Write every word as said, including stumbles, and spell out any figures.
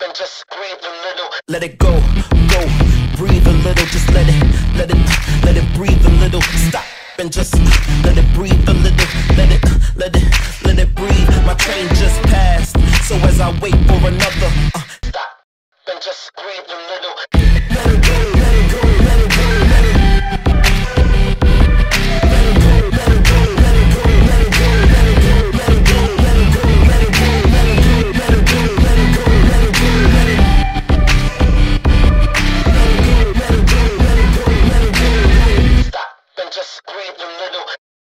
and just breathe a little. Let it go, go, breathe a little. Just let it, let it, let it breathe a little. Stop and just let it breathe a little. Let it, let it, let it breathe. My train just passed, so as I wait for another